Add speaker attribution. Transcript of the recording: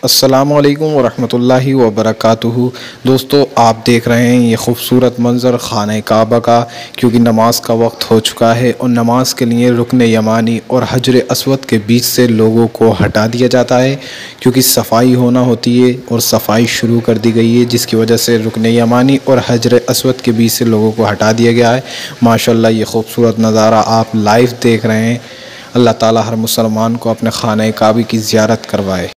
Speaker 1: अस्सलामुअलैकुम वरहमतुल्लाहि वबरकातुहू। दोस्तों, आप देख रहे हैं ये खूबसूरत मंज़र खाने काबा का, क्योंकि नमाज का वक्त हो चुका है और नमाज के लिए रुकन यमानी और हजर अस्वद के बीच से लोगों को हटा दिया जाता है, क्योंकि सफाई होना होती है और सफाई शुरू कर दी गई है, जिसकी वजह से रुकन यमानी और हजर अस्वद के बीच से लोगों को हटा दिया गया है। माशाअल्लाह, ये खूबसूरत नज़ारा आप लाइव देख रहे हैं। अल्लाह ताला हर मुसलमान को अपने खाने काबा की ज़ियारत करवाए।